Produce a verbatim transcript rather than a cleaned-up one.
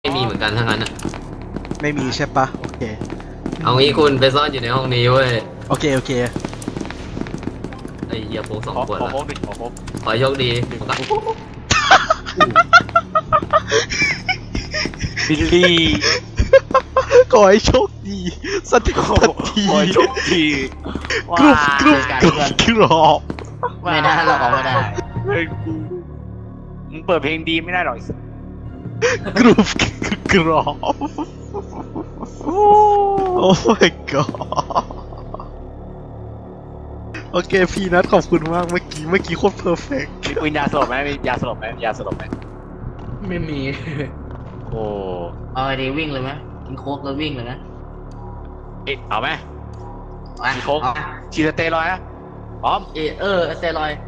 ไม่มีเหมือนกันทั้งนั้นอะไม่มีใช่ปะโอเคเอางี้คุณไปซ่อนอยู่ในห้องนี้เว้ยโอเคโอเคไอ้เหี้ยโพกสองขวดขอละโค้งดิขอโค้งขอให้โชคดีครับบิลลี่ขอให้โชคดีสติสติขอโชคดีกรุบกรุบกรุบกรอบไม่ได้เราออกไม่ได้เฮ้ยกูมึงเปิดเพลงดีไม่ได้หรอกกรุบกรอบโอ้ my god โอเคพี่นัทขอบคุณมากเมื่อกี้เมื่อกี้โคตรเพอร์เฟกต์มีปืนยาสลบไหมมียาสลบไหมมียาสลบไหมไม่มีโอ้เอาไอเดียวิ่งเลยไหมกินโค้กแล้ววิ่งเลยนะเอ๊ะเอาไหมอ่ะมีโค้กเอาชีสเตย์รอยด์นะพร้อมเออเออสเตียรอยด์